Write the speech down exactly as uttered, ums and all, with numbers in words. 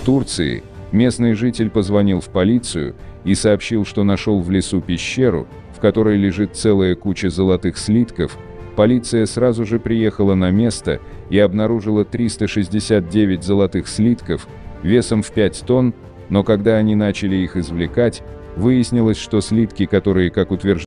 Турции местный житель позвонил в полицию и сообщил, что нашел в лесу пещеру, в которой лежит целая куча золотых слитков. Полиция сразу же приехала на место и обнаружила триста шестьдесят девять золотых слитков весом в пять тонн, но когда они начали их извлекать, выяснилось, что слитки, которые, как утверждают